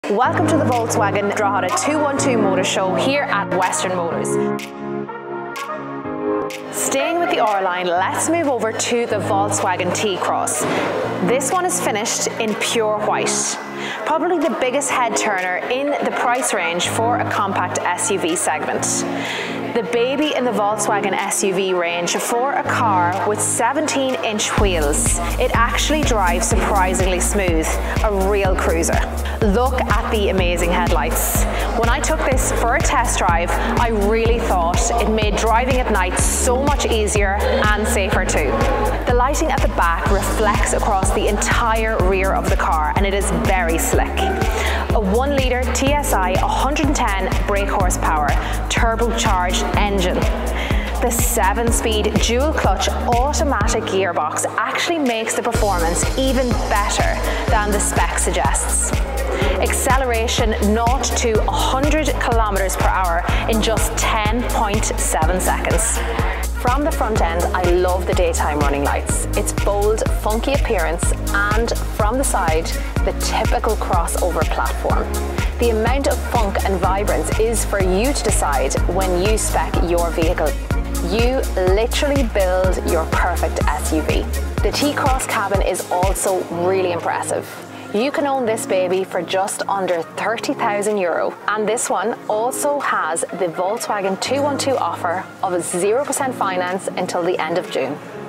Welcome to the Volkswagen Drogheda 212 Motor Show here at Western Motors. Staying with the R line, let's move over to the Volkswagen T-Cross. This one is finished in pure white. Probably the biggest head turner in the price range for a compact SUV segment. The baby in the Volkswagen SUV range for a car with 17-inch wheels. It actually drives surprisingly smooth, a real cruiser. Look at the amazing headlights. When I took this for a test drive, I really thought it made driving at night so much easier and safer too. The lighting at the back reflects across the entire rear of the car and it is very slick. A 1-litre TSI 110 brake horsepower turbocharged engine. The 7-speed dual clutch automatic gearbox actually makes the performance even better than the spec suggests. Acceleration 0 to 100 kilometers per hour in just 10.7 seconds. From the front end, I love the daytime running lights. Its bold, funky appearance, and from the side, the typical crossover platform. The amount of funk and vibrance is for you to decide when you spec your vehicle. You literally build your perfect SUV. The T-Cross cabin is also really impressive. You can own this baby for just under €30,000, and this one also has the Volkswagen 212 offer of 0% finance until the end of June.